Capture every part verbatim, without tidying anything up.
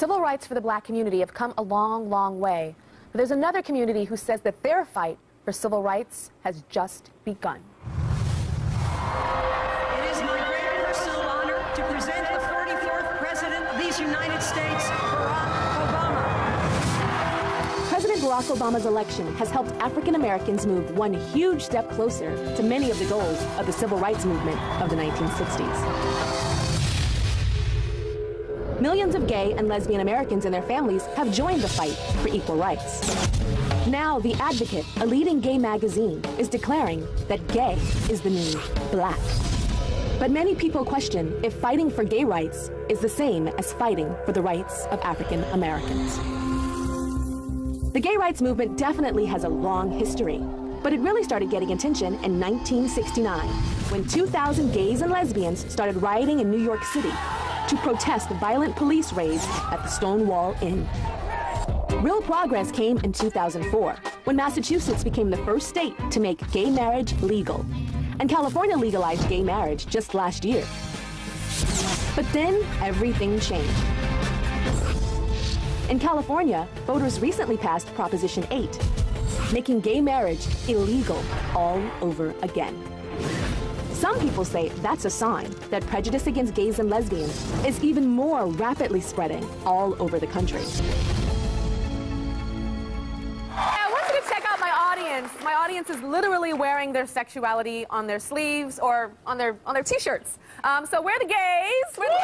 civil rights for the black community have come a long, long way. But there's another community who says that their fight for civil rights has just begun. It is my great personal honor to present the forty-fourth President of these United States, Barack Obama. President Barack Obama's election has helped African Americans move one huge step closer to many of the goals of the civil rights movement of the nineteen sixties. Millions of gay and lesbian Americans and their families have joined the fight for equal rights. Now, The Advocate, a leading gay magazine, is declaring that gay is the new black. But many people question if fighting for gay rights is the same as fighting for the rights of African Americans. The gay rights movement definitely has a long history, but it really started getting attention in nineteen sixty-nine, when two thousand gays and lesbians started rioting in New York City to protest the violent police raids at the Stonewall Inn. Real progress came in two thousand four, when Massachusetts became the first state to make gay marriage legal. And California legalized gay marriage just last year. But then everything changed. In California, voters recently passed Proposition eight, making gay marriage illegal all over again. Some people say that's a sign that prejudice against gays and lesbians is even more rapidly spreading all over the country. I want you to check out my audience. My audience is literally wearing their sexuality on their sleeves or on their on their t-shirts. Um, so we're the gays. We're the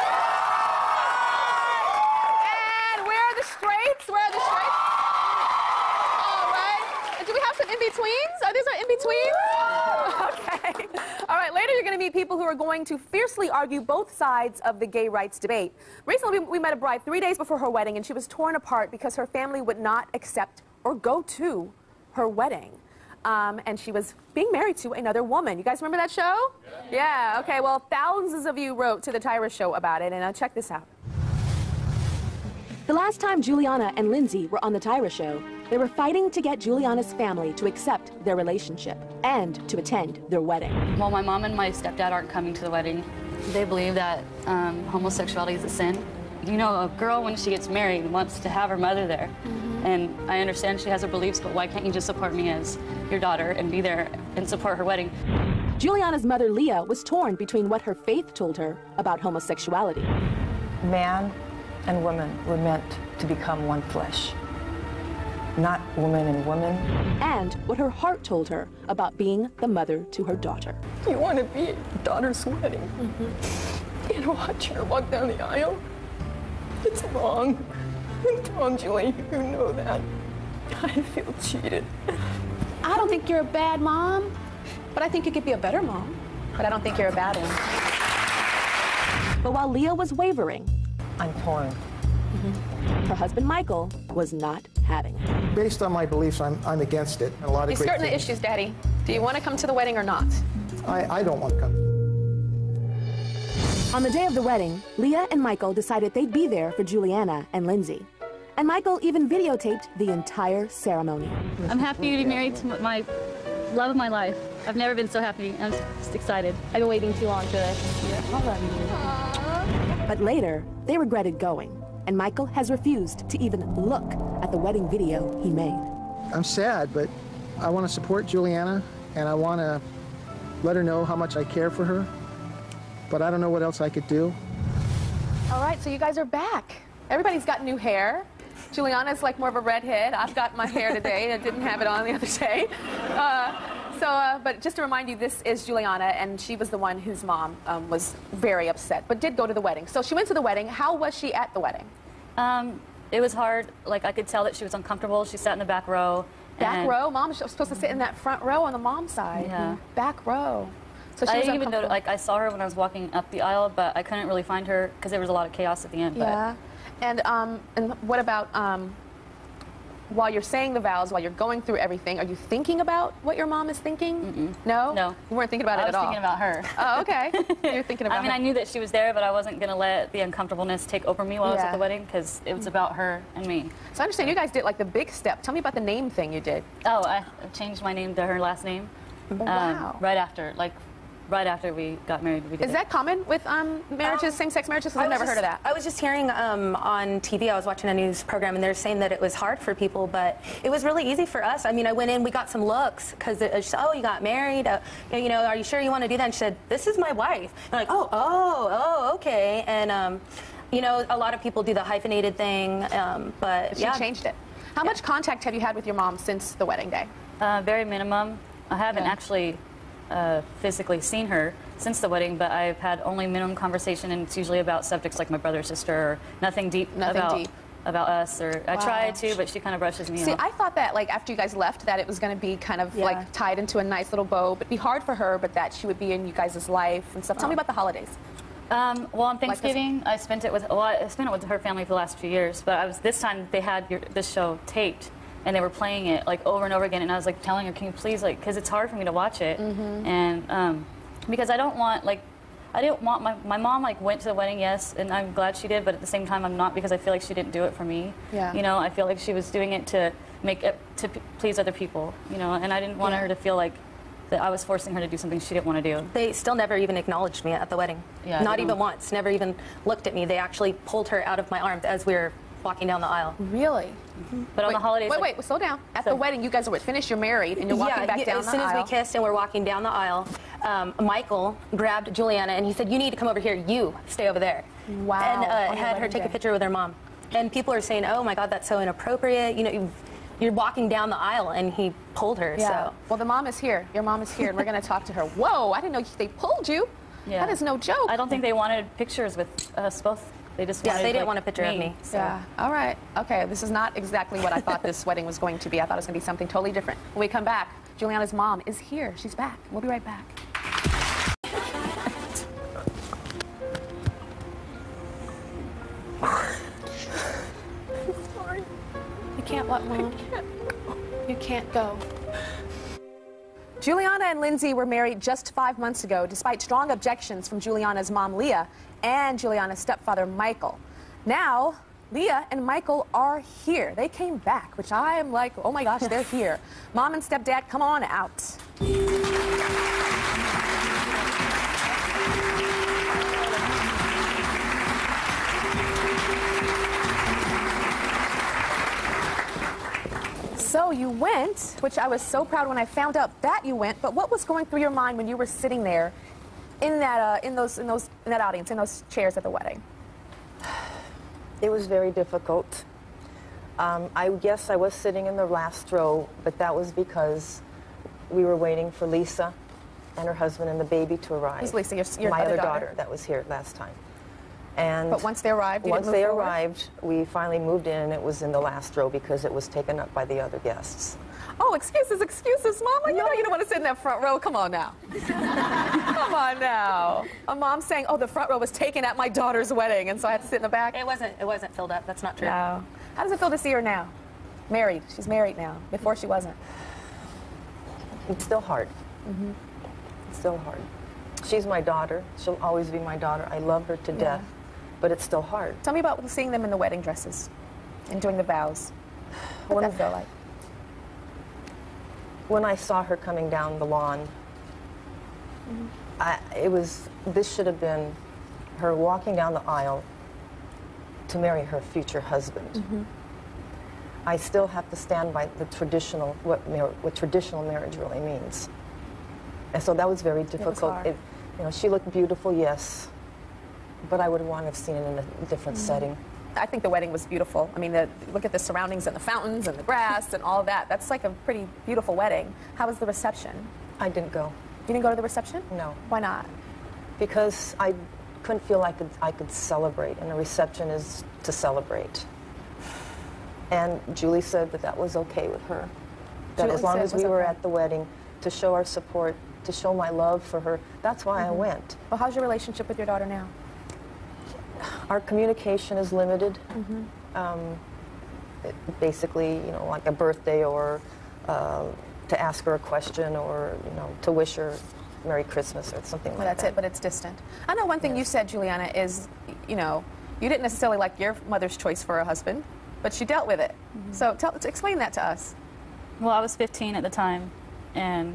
and we're the straights. We're the straights. All right. And do we have some in-betweens? Are these our in-betweens? Okay. All right, later you're going to meet people who are going to fiercely argue both sides of the gay rights debate. Recently, we, we met a bride three days before her wedding, and she was torn apart because her family would not accept or go to her wedding. Um, and she was being married to another woman. You guys remember that show? Yeah. Yeah, okay, well, thousands of you wrote to the Tyra Show about it, and uh, check this out. The last time Juliana and Lindsay were on the Tyra Show, they were fighting to get Juliana's family to accept their relationship and to attend their wedding. Well, my mom and my stepdad aren't coming to the wedding. They believe that um, homosexuality is a sin. You know, a girl, when she gets married, wants to have her mother there. Mm-hmm. And I understand she has her beliefs, but why can't you just support me as your daughter and be there and support her wedding? Juliana's mother, Leah, was torn between what her faith told her about homosexuality. Man and woman were meant to become one flesh, not woman and woman. And what her heart told her about being the mother to her daughter. You want to be at your daughter's wedding mm-hmm. and watch her walk down the aisle? It's wrong. It's wrong, Julie. You know that. I feel cheated. I don't think you're a bad mom, but I think you could be a better mom. But I don't think you're a bad one. But while Leah was wavering, I'm torn. Mm-hmm. Her husband, Michael, was not having it. Based on my beliefs, I'm, I'm against it. A lot of You're great skirting the things. issues, Daddy. Do you want to come to the wedding or not? I, I don't want to come. On the day of the wedding, Leah and Michael decided they'd be there for Juliana and Lindsay. And Michael even videotaped the entire ceremony. I'm happy to be married to my love of my life. I've never been so happy. I'm just excited. I've been waiting too long for this. Yeah. But later, they regretted going, and Michael has refused to even look at the wedding video he made. I'm sad, but I want to support Juliana, and I want to let her know how much I care for her, but I don't know what else I could do. All right, so you guys are back. Everybody's got new hair. Juliana's like more of a redhead. I've got my hair today. I didn't have it on the other day. Uh, So, uh, but just to remind you, this is Juliana, and she was the one whose mom um, was very upset, but did go to the wedding. So she went to the wedding. How was she at the wedding? Um, it was hard. Like, I could tell that she was uncomfortable. She sat in the back row. Back row? Mom was supposed to sit in that front row on the mom's side. Yeah. Back row. So she I was didn't even know, uncomfortable. like, I saw her when I was walking up the aisle, but I couldn't really find her because there was a lot of chaos at the end. Yeah. And, um, and what about... Um, while you're saying the vows, while you're going through everything, are you thinking about what your mom is thinking? Mm-mm. No? No. You weren't thinking about I it at all? I was thinking about her. Oh, okay. You're thinking about I mean, her. I knew that she was there, but I wasn't going to let the uncomfortableness take over me while Yeah. I was at the wedding, because it was about her and me. So I understand you guys did like the big step. Tell me about the name thing you did. Oh, I changed my name to her last name. Oh, wow. Um, right after, like, right after we got married, we did Is it. that common with um, marriages, Um, same-sex marriages? 'Cause I I've was never just- heard of that. I was just hearing um, on T V, I was watching a news program, and they're saying that it was hard for people, but it was really easy for us. I mean, I went in, we got some looks, because she said, oh, you got married? Uh, you know, are you sure you want to do that? And she said, this is my wife. And I'm like, oh, oh, oh, okay. And, um, you know, a lot of people do the hyphenated thing, um, but She yeah. changed it. How much contact have you had with your mom since the wedding day? Uh, very minimum. I haven't Yeah. actually uh, physically seen her since the wedding, but I've had only minimum conversation, and it's usually about subjects like my brother or sister, or nothing deep Nothing about deep. about us. Or I Wow. try to, but she kind of brushes me See, off. I thought that, like, after you guys left, that it was going to be kind of, Yeah. like, tied into a nice little bow, but be hard for her, but that she would be in you guys' life and stuff. Tell me about the holidays. Um, well, on this- Thanksgiving, I spent it with well, I spent it with her family for the last few years. But I was this time they had your, this show taped, and they were playing it like over and over again. And I was like telling her, "Can you please, like, because it's hard for me to watch it, Mm-hmm. and um, because I don't want like." I didn't want my, my mom like went to the wedding, yes, and I'm glad she did, but at the same time I'm not, because I feel like she didn't do it for me. Yeah. You know, I feel like she was doing it to make it to p- please other people, you know, and I didn't want Yeah. her to feel like that I was forcing her to do something she didn't want to do. They still never even acknowledged me at the wedding. Yeah, Not they even don't. once. Never even looked at me. They actually pulled her out of my arms as we were walking down the aisle. Really? But on Wait, the holidays, Wait, like- wait, slow down. At So- the wedding, you guys were finished, you're married, and you're walking yeah, back he- down as the soon aisle. as we kissed and we're walking down the aisle, um, Michael grabbed Juliana and he said, you need to come over here. You stay over there. Wow, And on uh, your had her wedding take day. a picture with her mom. And people are saying, oh my God, that's so inappropriate. You know, you've, you're walking down the aisle and he pulled her. Yeah. So. Well, the mom is here. Your mom is here, and we're going to talk to her. Whoa, I didn't know they pulled you. Yeah. That is no joke. I don't think they wanted pictures with us both. They just Yeah, wanted, they didn't like, want a picture of me. So. Yeah. All right. Okay. This is not exactly what I thought this wedding was going to be. I thought it was going to be something totally different. When we come back, Juliana's mom is here. She's back. We'll be right back. Sorry. You can't what, Mom? You can't go. Juliana and Lindsay were married just five months ago, despite strong objections from Juliana's mom, Leah, and Juliana's stepfather, Michael. Now, Leah and Michael are here. They came back, which I am like, oh my gosh, they're here. Mom and stepdad, come on out. So you went, which I was so proud when I found out that you went, but what was going through your mind when you were sitting there in that, uh, in those, in those, in that audience, in those chairs at the wedding? It was very difficult. Um, I guess I was sitting in the last row, but that was because we were waiting for Lisa and her husband and the baby to arrive. Who's Lisa, your- your My other other daughter? daughter that was here last time. And But once they arrived, you once didn't they move forward? arrived, we finally moved in, and it was in the last row because it was taken up by the other guests. Oh, excuses, excuses, Mama. You know you don't want to sit in that front row. Come on now. Come on now. A mom saying, oh, the front row was taken at my daughter's wedding, and so I had to sit in the back. It wasn't, it wasn't filled up. That's not true. No. How does it feel to see her now? Married. She's married now. Before she wasn't. It's still hard. Mm-hmm. It's still hard. She's my daughter. She'll always be my daughter. I love her to death, but it's still hard. Tell me about seeing them in the wedding dresses and doing the vows. What did that feel like? When I saw her coming down the lawn, Mm-hmm. I, it was, this should have been her walking down the aisle to marry her future husband. Mm-hmm. I still have to stand by the traditional, what, mar- what traditional marriage really means. And so that was very difficult. hard. It, you know, she looked beautiful, yes, but I would want to have seen it in a different Mm-hmm. setting. I think the wedding was beautiful. I mean, the, look at the surroundings and the fountains and the grass and all that. That's like a pretty beautiful wedding. How was the reception? I didn't go. You didn't go to the reception? No. Why not? Because I couldn't feel I could, I could celebrate, and a reception is to celebrate. And Julie said that that was okay with her. That Julie as long said as it was we were okay. at the wedding, to show our support, to show my love for her, that's why I went. Well, how's your relationship with your daughter now? Our communication is limited. Um, it- basically, you know, like a birthday or uh, to ask her a question or, you know, to wish her Merry Christmas or something Well, like that's that. it, but it's distant. I know one thing you said, Juliana, is, you know, you didn't necessarily like your mother's choice for a husband, but she dealt with it. So tell, explain that to us. Well, I was fifteen at the time, and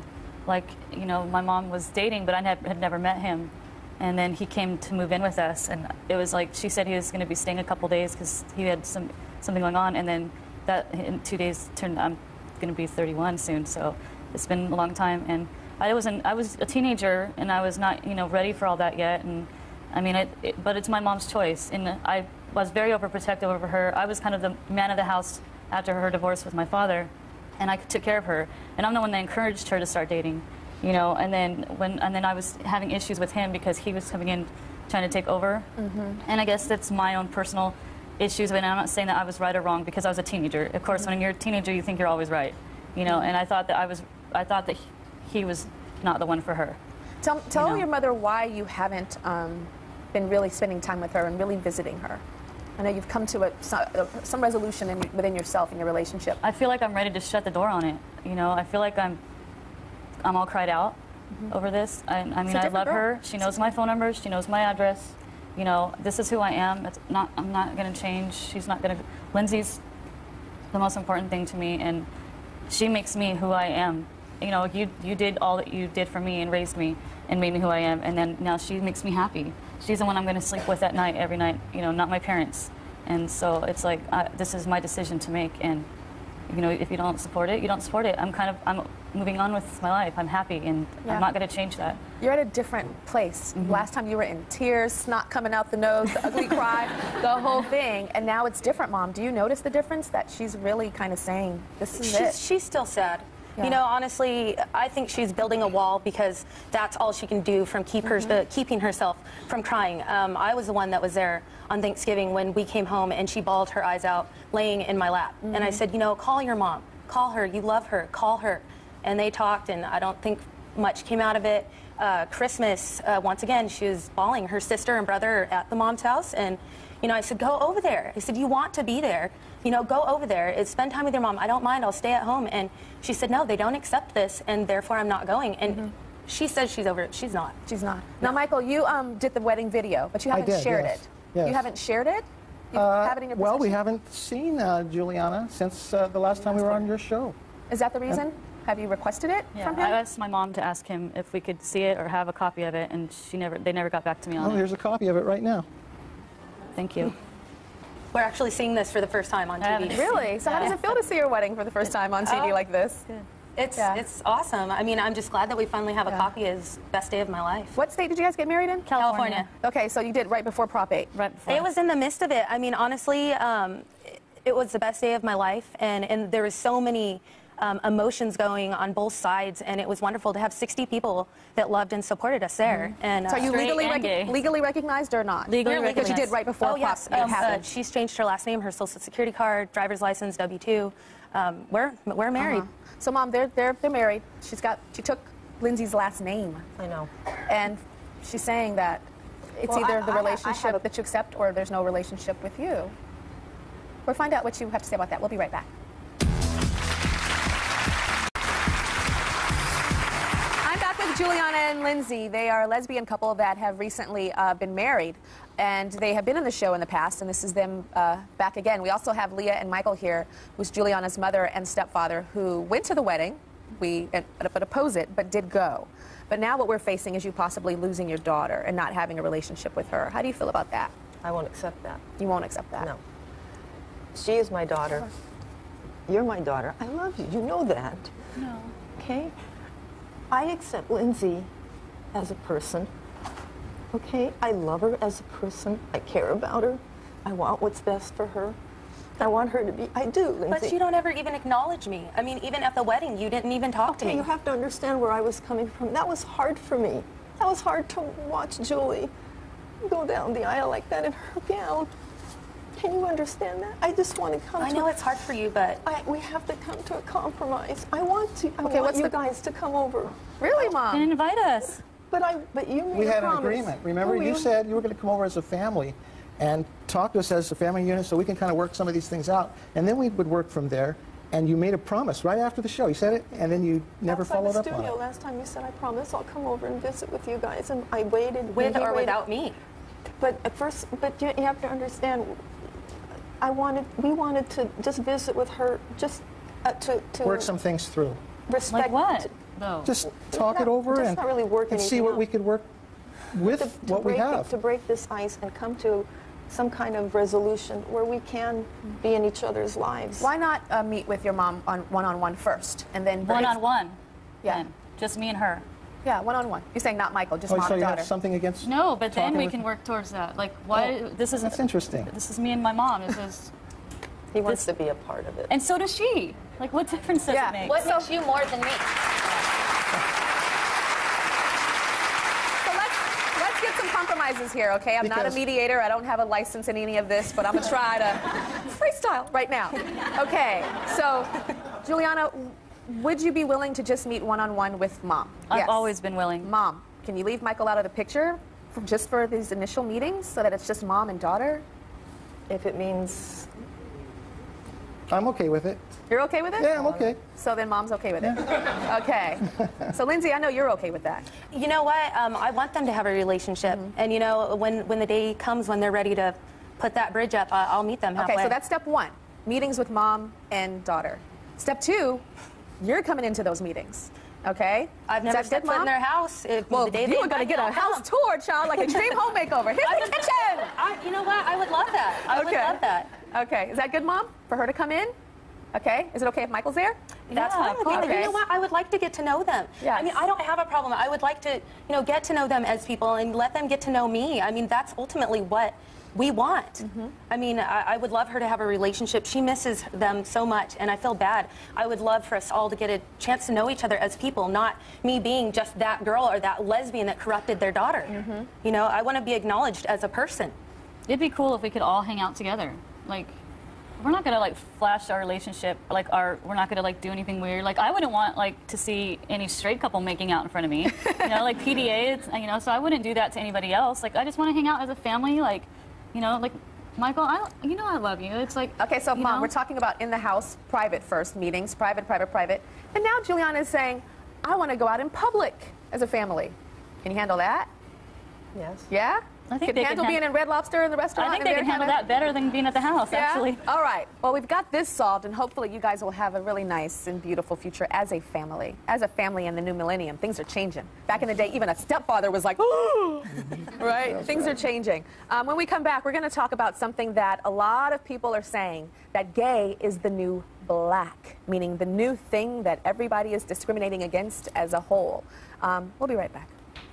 like, you know, my mom was dating, but I had, had never met him. And then he came to move in with us, and it was like, she said he was going to be staying a couple days because he had some something going on, and then that in two days turned, I'm going to be thirty-one soon, so it's been a long time. And I wasn't, I was a teenager, and I was not, you know, ready for all that yet. And I mean, it, it, but it's my mom's choice, and I was very overprotective over her. I was kind of the man of the house after her divorce with my father, and I took care of her. And I'm the one that encouraged her to start dating. You know, and then when and then I was having issues with him because he was coming in trying to take over. Mm-hmm. And I guess that's my own personal issues, but I'm not saying that I was right or wrong because I was a teenager. Of course, mm-hmm. when you're a teenager, you think you're always right. You know, mm-hmm. and I thought that I was I thought that he, he was not the one for her. Tell, tell you know? your mother why you haven't um, been really spending time with her and really visiting her. I know you've come to a, some, some resolution in, within yourself in your relationship. I feel like I'm ready to shut the door on it. You know, I feel like I'm I'm all cried out mm-hmm. over this. I, I mean, I love girl. her. She knows my phone number. She knows my address. You know, this is who I am. It's not. I'm not going to change. She's not going to. Lindsay's the most important thing to me, and she makes me who I am. You know, you you did all that you did for me and raised me and made me who I am, and then now she makes me happy. She's the one I'm going to sleep with at night, every night. You know, not my parents. And so it's like I, this is my decision to make, and you know, if you don't support it, you don't support it. I'm kind of I'm moving on with my life. I'm happy, and yeah. I'm not going to change that. You're at a different place. Mm-hmm. Last time you were in tears, snot coming out the nose, the ugly cry, the whole thing, and now it's different, Mom. Do you notice the difference that she's really kind of saying, this is she's, it? She's still sad. Yeah. You know, honestly, I think she's building a wall because that's all she can do from keep her, mm-hmm. uh, keeping herself from crying. Um, I was the one that was there on Thanksgiving when we came home, and she bawled her eyes out laying in my lap. Mm-hmm. And I said, you know, call your mom. Call her. You love her. Call her. And they talked, and I don't think much came out of it. Uh, Christmas, uh, once again, she was bawling. Her sister and brother are at the mom's house, and, you know, I said, go over there. I said, you want to be there. You know, go over there. It's spend time with your mom. I don't mind. I'll stay at home. And she said, no, they don't accept this, and therefore I'm not going. And mm-hmm. she says she's over it. She's not. She's not. No. Now, Michael, you um, did the wedding video, but you haven't did, shared yes. it. Yes. You haven't shared it? You uh, have it in your well, possession? we haven't seen uh, Juliana since uh, the last time we were on your show. Is that the reason? Have you requested it yeah, from him? I asked my mom to ask him if we could see it or have a copy of it, and she never. They never got back to me on oh, it. Here's a copy of it right now. Thank you. We're actually seeing this for the first time on T V. Really? So yeah. How does it feel to see your wedding for the first time on T V oh, like this? Good. It's yeah. it's awesome. I mean, I'm just glad that we finally have a yeah. copy. It's best day of my life. What state did you guys get married in? California. California. Okay, so you did right before Prop eight. Right before. It was in the midst of it. I mean, honestly, um, it, it was the best day of my life, and, and there was so many um, emotions going on both sides, and it was wonderful to have sixty people that loved and supported us there. Mm-hmm. And uh, so are you legally, and rec legally recognized or not? Legally recognized. Because you did right before oh, Prop yes. eight Um, happened. uh, she's changed her last name, her social security card, driver's license, W two. Um, we're we're married. Uh-huh. So, Mom, they're they're they're married. She's got she took Lindsay's last name. I know. And she's saying that it's Well, either I- the I- I relationship have a- that you accept or there's no relationship with you. We'll find out what you have to say about that. We'll be right back. I'm back with Juliana and Lindsay. They are a lesbian couple that have recently uh, been married, and they have been in the show in the past, and this is them uh, back again. We also have Leah and Michael here, who's Juliana's mother and stepfather, who went to the wedding, we uh, but oppose it, but did go. But now what we're facing is you possibly losing your daughter and not having a relationship with her. How do you feel about that? I won't accept that. You won't accept that? No. She is my daughter. You're my daughter. I love you. You know that. No. Okay? I accept Lindsay as a person. Okay? I love her as a person. I care about her. I want what's best for her. I want her to be, I do, Lindsay. But you don't ever even acknowledge me. I mean, even at the wedding, you didn't even talk to Okay, me. you have to understand where I was coming from. That was hard for me. That was hard to watch Julie go down the aisle like that in her gown. Can you understand that? I just want to come I to know it's hard for you, but I, we have to come to a compromise. I want to. I Okay, want what's you the- guys to come over. Really, You Mom? didn't invite us. But I. But you made We a had an promise. agreement. Remember, Oh, you said you were going to come over as a family and talk to us as a family unit so we can kind of work some of these things out. And then we would work from there. And you made a promise right after the show. You said it, and then you never Outside followed the up on studio, it. last time you said, I promise I'll come over and visit with you guys. And I waited. with and he or waited. without me. But at first, but you, you have to understand, I wanted, we wanted to just visit with her, just uh, to, to Work some things through. respect. Like what? though? Just talk Not- it over just and, not really work and see anything what out. we could work with to, to what we break, have. To break this ice and come to some kind of resolution where we can be in each other's lives. Why not uh, meet with your mom on one-on-one first, and then bring- One-on-one. Yeah. Then. Just me and her. Yeah, one-on-one. You're saying not Michael, just Oh, mom so and you daughter. have something against? No, but then talking we with- can work towards that. Like, why? Oh, this isn't. That's interesting. This is me and my mom. This is, He wants to be a part of it. and so does she. Like, what difference does Yeah. it make? What makes you more than me? So let's let's get some compromises here, okay? I'm not a Because- mediator. I don't have a license in any of this, but I'm gonna try to freestyle right now. Okay. So, Juliana, would you be willing to just meet one-on-one with mom? I've Yes. always been willing. Mom, can you leave Michael out of the picture for, just for these initial meetings, so that it's just mom and daughter? If it means I'm okay with it. You're okay with it? Yeah, I'm okay. So then mom's okay with it. Okay. So Lindsay, I know you're okay with that. You know what? Um, I want them to have a relationship, Mm-hmm. and you know, when when the day comes when they're ready to put that bridge up, I, I'll meet them halfway. Okay, so that's step one, meetings with mom and daughter. Step two, you're coming into those meetings, okay? I've Is never that stepped good, foot in Mom? their house. If Well, the day you they are going to invite get me, a I'll house come. tour, child, like a dream home makeover. Here's I the would- kitchen. I, you know what? I would love that. I would Okay. love that. Okay, is that good, Mom, for her to come in? Okay, is it okay if Michael's there? That's Yeah, fine with me. of And you course. know what? I would like to get to know them. Yes. I mean, I don't have a problem. I would like to, you know, get to know them as people and let them get to know me. I mean, that's ultimately what we want. Mm-hmm. I mean, I, I would love her to have a relationship. She misses them so much, and I feel bad. I would love for us all to get a chance to know each other as people, not me being just that girl or that lesbian that corrupted their daughter. Mm-hmm. You know, I want to be acknowledged as a person. It'd be cool if we could all hang out together. Like, we're not gonna like flash our relationship. Like, our we're not gonna like do anything weird. Like, I wouldn't want like to see any straight couple making out in front of me. You know, like P D A. It's, you know, so I wouldn't do that to anybody else. Like, I just want to hang out as a family. Like, you know, like Michael, I you know I love you. It's like Okay, so you Mom, know? we're talking about in the house, private first meetings, private, private, private. And now Juliana is saying, I want to go out in public as a family. Can you handle that? yes. Yeah? I think can they you can handle han- being in Red Lobster in the restaurant? I think and they they're can handle kinda- that better than being at the house. Yeah? Actually. All right. Well, we've got this solved, and hopefully you guys will have a really nice and beautiful future as a family. As a family in the new millennium, things are changing. Back in the day, even a stepfather was like, right? Things are changing. Um, when we come back, we're going to talk about something that a lot of people are saying, that gay is the new black, meaning the new thing that everybody is discriminating against as a whole. Um, we'll be right back.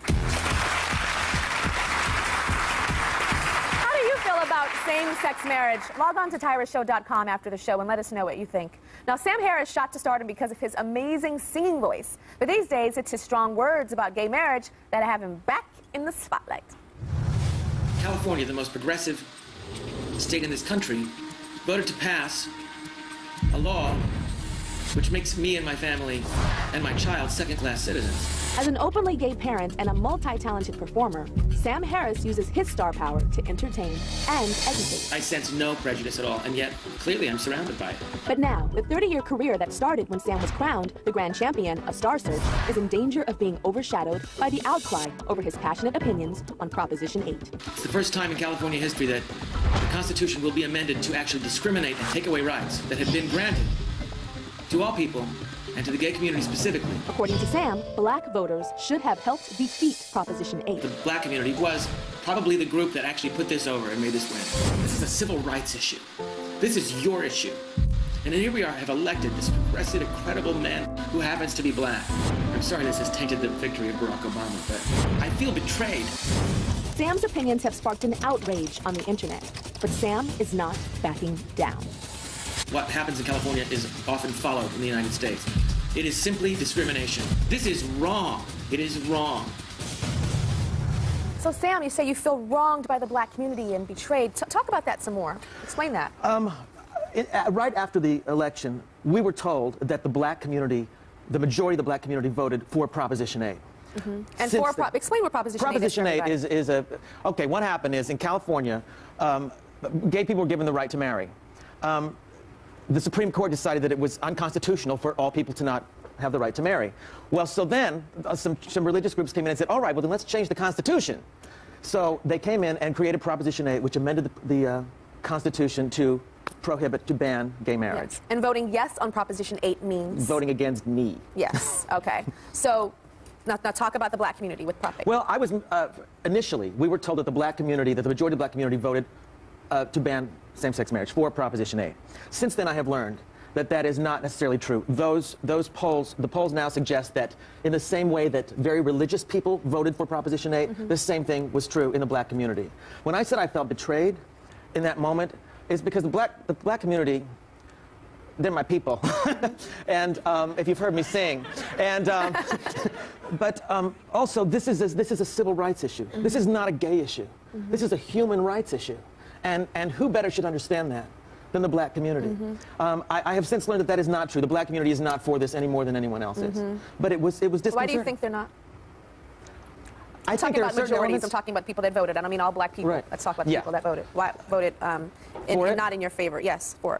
How do you feel about same-sex marriage? Log on to Tyra Show dot com after the show and let us know what you think. Now, Sam Harris shot to stardom because of his amazing singing voice. But these days, it's his strong words about gay marriage that have him back in the spotlight. California, the most progressive state in this country, voted to pass a law which makes me and my family and my child second-class citizens. As an openly gay parent and a multi-talented performer, Sam Harris uses his star power to entertain and educate. I sense no prejudice at all, and yet clearly I'm surrounded by it. But now, the thirty-year career that started when Sam was crowned the grand champion of Star Search is in danger of being overshadowed by the outcry over his passionate opinions on Proposition eight. It's the first time in California history that the Constitution will be amended to actually discriminate and take away rights that had been granted to all people, and to the gay community specifically. According to Sam, black voters should have helped defeat Proposition eight. The black community was probably the group that actually put this over and made this win. This is a civil rights issue. This is your issue. And here we are, have elected this progressive, incredible man who happens to be black. I'm sorry this has tainted the victory of Barack Obama, but I feel betrayed. Sam's opinions have sparked an outrage on the internet, but Sam is not backing down. What happens in California is often followed in the United States. It is simply discrimination. This is wrong. It is wrong. So, Sam, you say you feel wronged by the black community and betrayed. T- talk about that some more. Explain that. Um, it, uh, right after the election, we were told that the black community, the majority of the black community voted for Proposition eight. Mm-hmm. And Since for the- pro- explain what Proposition, Proposition eight eight is. is, is a, okay, what happened is in California, um, gay people were given the right to marry. Um, the Supreme Court decided that it was unconstitutional for all people to not have the right to marry. Well, so then uh, some, some religious groups came in and said, all right, well then let's change the Constitution. So they came in and created Proposition eight, which amended the, the uh, Constitution to prohibit, to ban gay marriage. Yes. And voting yes on Proposition eight means? Voting against me. Yes, okay. So, now, now talk about the black community with Prop eight. Well, I was, uh, initially, we were told that the black community, that the majority of the black community voted uh, to ban same-sex marriage for Proposition eight. Since then, I have learned that that is not necessarily true. Those, those polls, the polls now suggest that in the same way that very religious people voted for Proposition eight, mm-hmm. the same thing was true in the black community. When I said I felt betrayed in that moment, it's because the black, the black community, they're my people. And um, if you've heard me sing. And, um, but um, also, this is, a, this is a civil rights issue. Mm-hmm. This is not a gay issue. Mm-hmm. This is a human rights issue. And, and who better should understand that than the black community? Mm-hmm. um, I, I have since learned that that is not true. The black community is not for this any more than anyone else mm-hmm. is. But it was, it was disconcerting. Why do you think they're not? I I'm think talking there about are certain majorities. elements. I'm talking about people that voted. I don't mean all black people. Right. Let's talk about the Yeah. people that voted. Why voted um, in, For it? not in your favor? Yes, for it.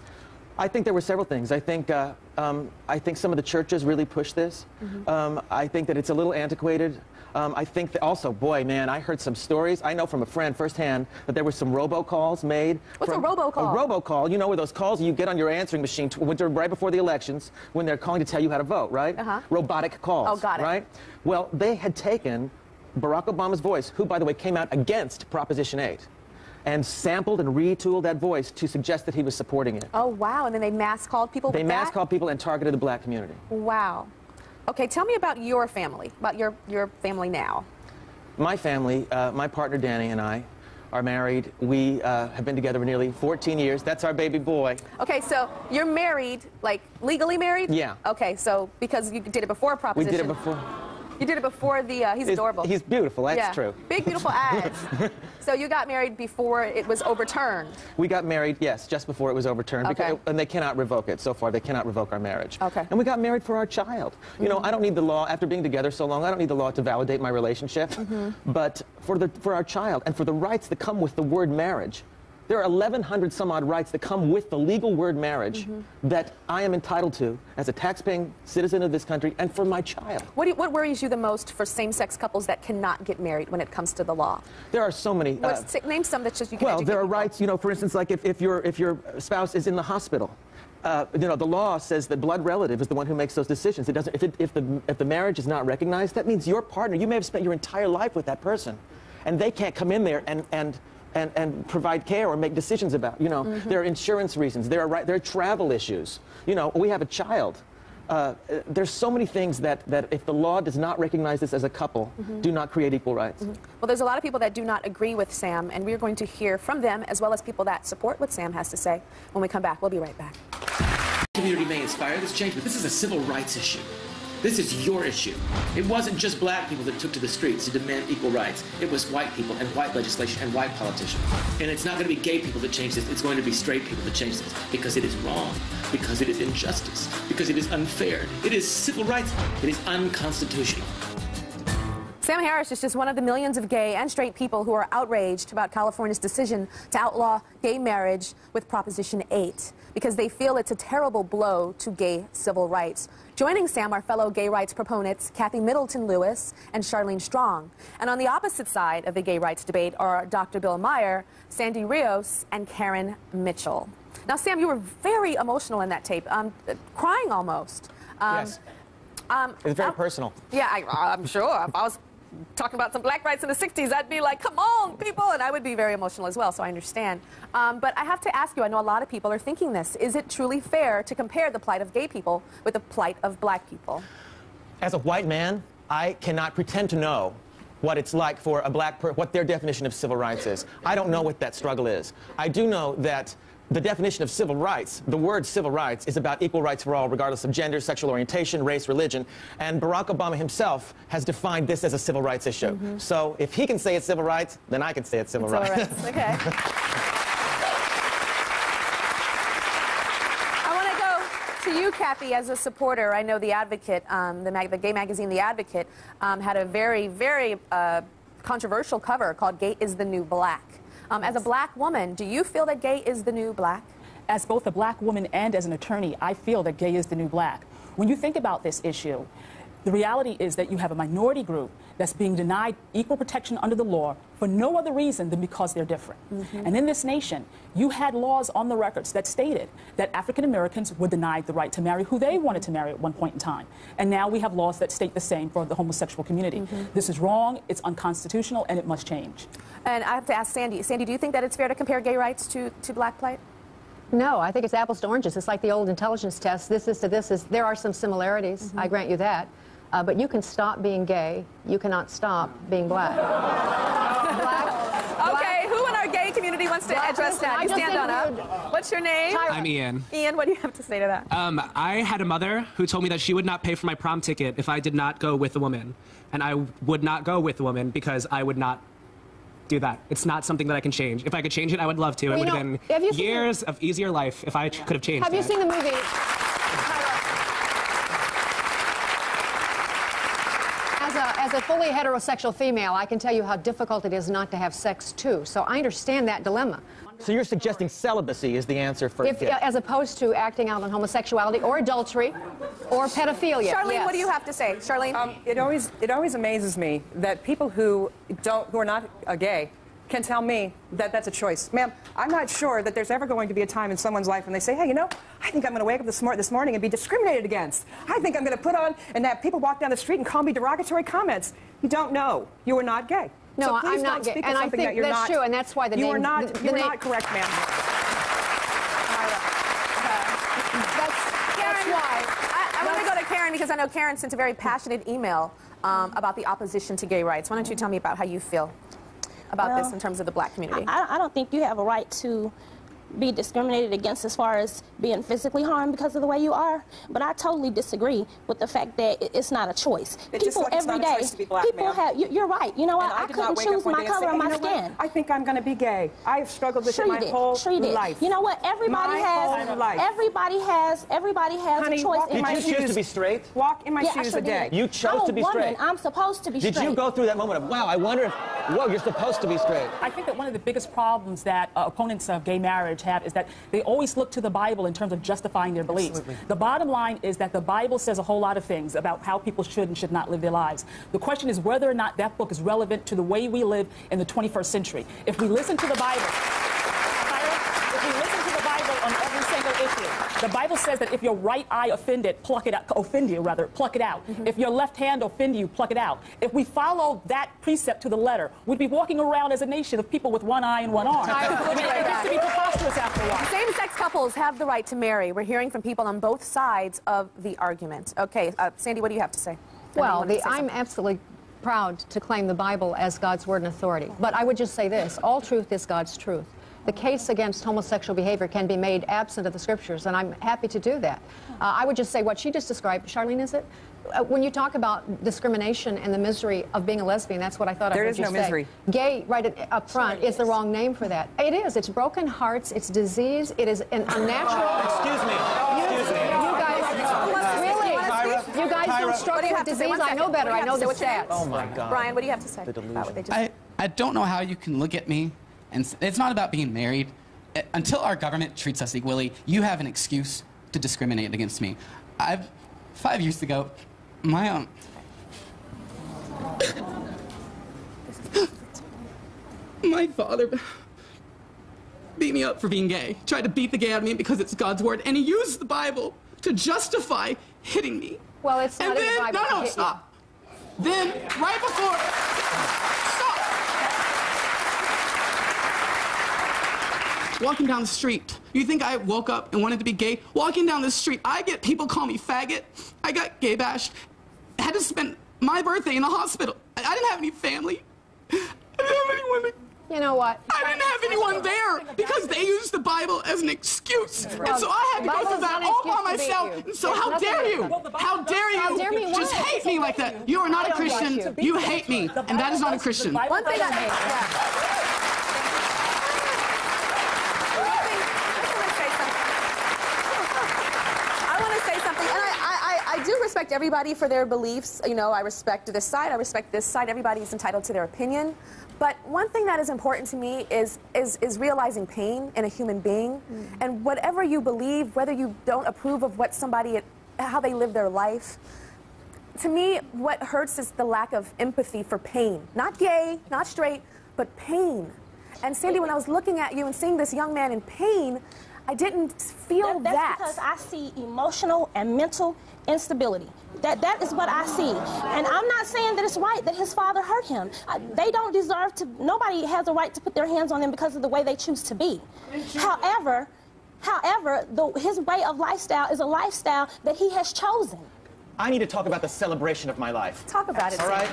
I think there were several things. I think, uh, um, I think some of the churches really pushed this. Mm-hmm. um, I think that it's a little antiquated. Um, I think that also, boy, man, I heard some stories. I know from a friend firsthand that there were some robocalls made. What's from, a robocall? A robocall, you know, where those calls you get on your answering machine to, when, right before the elections when they're calling to tell you how to vote, right? Uh-huh. Robotic calls. Oh, got it. Right? Well, they had taken Barack Obama's voice, who, by the way, came out against Proposition eight, and sampled and retooled that voice to suggest that he was supporting it. Oh, wow. And then they mass called people They with mass that? called people and targeted the black community. Wow. Okay, tell me about your family, about your, your family now. My family, uh, my partner Danny and I are married. We uh, have been together for nearly fourteen years. That's our baby boy. Okay, so you're married, like legally married? Yeah. Okay, so because you did it before Proposition. We did it before. You did it before the, uh, he's He's- adorable. He's beautiful, that's yeah. true. Big, beautiful eyes. So you got married before it was overturned. We got married, yes, just before it was overturned. Okay. Because, and they cannot revoke it. So far, they cannot revoke our marriage. Okay. And we got married for our child. You mm-hmm. know, I don't need the law, after being together so long, I don't need the law to validate my relationship. Mm-hmm. But for, the, for our child and for the rights that come with the word marriage, there are eleven hundred some odd rights that come with the legal word marriage mm-hmm. that I am entitled to as a taxpaying citizen of this country and for my child. What, do you, what worries you the most for same-sex couples that cannot get married when it comes to the law? There are so many. Uh, What's, name some that just you can Well, educate there are people. rights, you know, for instance, like if, if, your, if your spouse is in the hospital, uh, you know, the law says that blood relative is the one who makes those decisions. It doesn't, if, it, if, the, if the marriage is not recognized, that means your partner, you may have spent your entire life with that person, and they can't come in there and, and And, and provide care or make decisions about. You know, mm-hmm. there are insurance reasons. There are right, there are travel issues. You know, we have a child. Uh, there's so many things that, that if the law does not recognize this as a couple, mm-hmm. do not create equal rights. Mm-hmm. Well, there's a lot of people that do not agree with Sam, and we're going to hear from them as well as people that support what Sam has to say. When we come back, we'll be right back. The community may inspire this change, but this is a civil rights issue. This is your issue. It wasn't just black people that took to the streets to demand equal rights. It was white people and white legislation and white politicians. And it's not going to be gay people that change this. It's going to be straight people that change this because it is wrong, because it is injustice, because it is unfair. It is civil rights. It is unconstitutional. Sam Harris is just one of the millions of gay and straight people who are outraged about California's decision to outlaw gay marriage with Proposition eight because they feel it's a terrible blow to gay civil rights. Joining Sam are fellow gay rights proponents Kathy Middleton Lewis and Charlene Strong. And on the opposite side of the gay rights debate are Doctor Bill Meyer, Sandy Rios, and Karen Mitchell. Now, Sam, you were very emotional in that tape, um, crying almost. Um, yes. Um, it's very um, personal. Yeah, I, I'm sure. If I was talking about some black rights in the sixties, I'd be like, come on, people, and I would be very emotional as well, so I understand. Um, but I have to ask you, I know a lot of people are thinking this, is it truly fair to compare the plight of gay people with the plight of black people? As a white man, I cannot pretend to know what it's like for a black person, what their definition of civil rights is. I don't know what that struggle is. I do know that the definition of civil rights, the word civil rights, is about equal rights for all, regardless of gender, sexual orientation, race, religion. And Barack Obama himself has defined this as a civil rights issue. Mm-hmm. So if he can say it's civil rights, then I can say it's civil it's rights. rights. Okay. I want to go to you, Kathy, as a supporter. I know The Advocate, um, the, mag the gay magazine The Advocate, um, had a very, very uh, controversial cover called Gay is the New Black. Um, as a black woman, do you feel that gay is the new black? As both a black woman and as an attorney, I feel that gay is the new black. When you think about this issue, The reality is that you have a minority group that's being denied equal protection under the law for no other reason than because they're different. Mm-hmm. And in this nation, you had laws on the records that stated that African Americans were denied the right to marry who they wanted to marry at one point in time. And now we have laws that state the same for the homosexual community. Mm-hmm. This is wrong, it's unconstitutional, and it must change. And I have to ask Sandy. Sandy, do you think that it's fair to compare gay rights to, to black plight? No, I think it's apples to oranges. It's like the old intelligence test. This is to this is. There are some similarities. Mm-hmm. I grant you that. Uh, but you can stop being gay. You cannot stop being black. black okay, who in our gay community wants to black address that? You stand on up. What's your name? I'm Ian. Ian, what do you have to say to that? Um, I had a mother who told me that she would not pay for my prom ticket if I did not go with a woman. And I would not go with a woman because I would not do that. It's not something that I can change. If I could change it, I would love to. Well, it would have been have years of easier life if I could have changed Have that. you seen the movie? As a, as a fully heterosexual female, I can tell you how difficult it is not to have sex, too. So I understand that dilemma. So you're suggesting celibacy is the answer for if, gay. As opposed to acting out on homosexuality or adultery or pedophilia. Charlene, yes. what do you have to say? Charlene? Um, it always it always amazes me that people who don't who are not uh, gay can tell me that that's a choice. Ma'am, I'm not sure that there's ever going to be a time in someone's life when they say, hey, you know, I think I'm going to wake up this, mor this morning and be discriminated against. I think I'm going to put on and have people walk down the street and call me derogatory comments. You don't know. You are not gay. No, so please I'm not don't gay. speak And of I something think that you're that's not, true, and that's why the you name... are not, the, the you are name, not correct, ma'am. That's, Karen, why. I, I want to go to Karen because I know Karen sent a very passionate email um, about the opposition to gay rights. Why don't you tell me about how you feel about well, this in terms of the black community? I, I don't think you have a right to be discriminated against as far as being physically harmed because of the way you are, but I totally disagree with the fact that it's not a choice. It people like every day, people have. You, you're right. You know what? I, I couldn't choose my color or my skin. I think I'm going to be gay. I have struggled with Treat it my it. whole Treat it. life. You know what? Everybody my has. Whole life. Everybody has. Everybody has Honey, a choice. Walk in in my Did you shoes. choose to be straight? Walk in my yeah, shoes sure a day. You chose I'm to be a woman. straight. I'm supposed to be Did straight. you go through that moment of, wow, I wonder if, whoa, you're supposed to be straight? I think that one of the biggest problems that uh, opponents of gay marriage have is that they always look to the Bible in terms of justifying their beliefs. Absolutely. The bottom line is that the Bible says a whole lot of things about how people should and should not live their lives. The question is whether or not that book is relevant to the way we live in the twenty-first century. If we listen to the Bible, if we listen to the Bible on every single issue, the Bible says that if your right eye offended, pluck it out, offend you rather, pluck it out. Mm-hmm. If your left hand offend you, pluck it out. If we follow that precept to the letter, we'd be walking around as a nation of people with one eye and one arm. I mean, it gets to be preposterous after a while. Same-sex couples have the right to marry. We're hearing from people on both sides of the argument. Okay, uh, Sandy, what do you have to say? Well, the, I'm absolutely proud to claim the Bible as God's word and authority. But I would just say this, all truth is God's truth. The case against homosexual behavior can be made absent of the scriptures, and I'm happy to do that. Uh, I would just say what she just described, Charlene, is it? Uh, when you talk about discrimination and the misery of being a lesbian, that's what I thought I heard you say. There is no misery. Gay, right at, up front, sure is the wrong name for that. It is. It's broken hearts. It's disease. It is an unnatural... Excuse me. You, Excuse me. You guys, really? Tyra, You guys Tyra, don't struggle with disease. I know better. I know the stats. Oh, my God. Brian, what do you have to say about what they just I, I don't know how you can look at me, and it's not about being married. Until our government treats us equally, you have an excuse to discriminate against me. I've, five years ago, my um, my father beat me up for being gay. Tried to beat the gay out of me because it's God's word, and he used the Bible to justify hitting me. Well, it's not and in then, the Bible. No, no, to hit stop. You. Then, right before, stop. Walking down the street. You think I woke up and wanted to be gay? Walking down the street, I get people call me faggot. I got gay bashed. I had to spend my birthday in the hospital. I, I didn't have any family. I didn't have anyone to... You know what? I didn't have anyone there because they used the Bible as an excuse. Well, and so I had to go through that all by myself. And so how dare you? How dare you How dare me just what? hate me like that? You are not a Christian. You hate me. And that is not a Christian. One thing I... Yeah. I do respect everybody for their beliefs. You know, I respect this side, I respect this side. Everybody is entitled to their opinion. But one thing that is important to me is, is, is realizing pain in a human being. Mm. And whatever you believe, whether you don't approve of what somebody, how they live their life, to me, what hurts is the lack of empathy for pain. Not gay, not straight, but pain. And Sandy, when I was looking at you and seeing this young man in pain, I didn't feel that. That's that. because I see emotional and mental instability. That that is what I see. And I'm not saying that it's right that his father hurt him. I, they don't deserve to, nobody has a right to put their hands on them because of the way they choose to be. However, however, the, his way of lifestyle is a lifestyle that he has chosen. I need to talk about the celebration of my life. Talk about it. All right?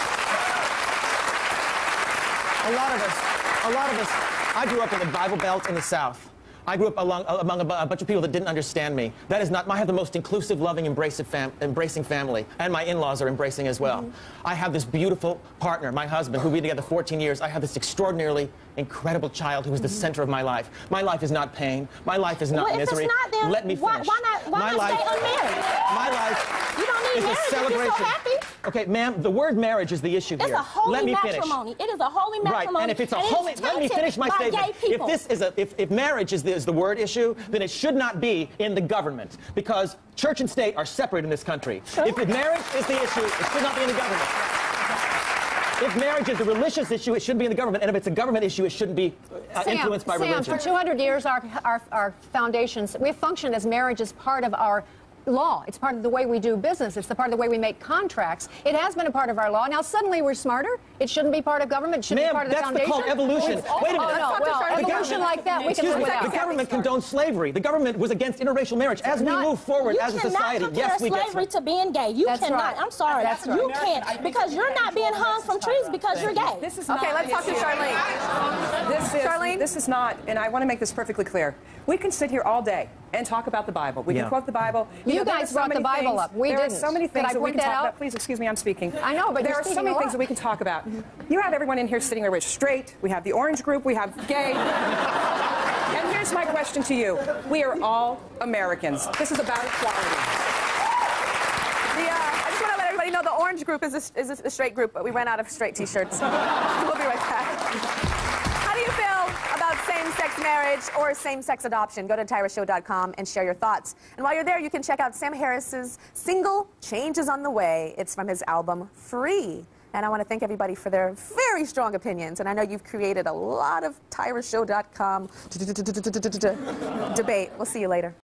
A lot of us, a lot of us, I grew up in the Bible Belt in the South. I grew up along, among a, a bunch of people that didn't understand me. That is not, I have the most inclusive, loving, embracive fam, embracing family, and my in-laws are embracing as well. Mm-hmm. I have this beautiful partner, my husband, who've been together fourteen years. I have this extraordinarily incredible child who is the mm-hmm. center of my life. My life is not pain. My life is not well, misery. If it's not, then Let me why, finish. why not, why my not life, stay unmarried? My life you don't need is marriage a celebration. If you're so happy. Okay, ma'am, the word marriage is the issue It's here. a holy Let me matrimony. finish. It is a holy matrimony. Right, and if it's a and holy, it's let me finish my by statement. Gay people. If this is a, if, if marriage is the, is the word issue, then it should not be in the government, because church and state are separate in this country. Sure. If marriage is the issue, it should not be in the government. If marriage is a religious issue, it shouldn't be in the government. And if it's a government issue, it shouldn't be uh, Sam, influenced by Sam, religion. for two hundred years, our, our, our foundations, we've functioned as marriage as part of our law. It's part of the way we do business. It's the part of the way we make contracts. It has been a part of our law. Now, suddenly we're smarter. It shouldn't be part of government. It shouldn't be part of the that's foundation. called evolution. It's, Wait a minute. Oh, no, well, evolution like that, we can live me, without. The government condoned slavery. The government was against interracial marriage. As we Not, move forward as a society, yes, we get slavery to being gay. You That's cannot. right. I'm sorry. That's you right. can't because you're not being hung from trees because you're gay. This is Okay, not let's talk to Charlene. This is, Charlene? This is not, and I want to make this perfectly clear. We can sit here all day and talk about the Bible. We Yeah. can quote the Bible. You know, there guys are so brought the many Bible things- up. We there didn't. are so many Could things I that we point can that talk out? about. Please excuse me, I'm speaking. I know, but there you're are so speaking many a things lot. that we can talk about. You have everyone in here sitting there with straight. We have the orange group. We have gay. And here's my question to you. We are all Americans. This is about equality. The, uh, I just want to let everybody know the orange group is a, is a straight group, but we ran out of straight T-shirts. We'll be right back. How do you feel about same-sex marriage or same-sex adoption? Go to Tyra Show dot com and share your thoughts. And while you're there, you can check out Sam Harris's single, Change is on the Way. It's from his album, Free. And I want to thank everybody for their very strong opinions. And I know you've created a lot of Tyra Show dot com debate. We'll see you later.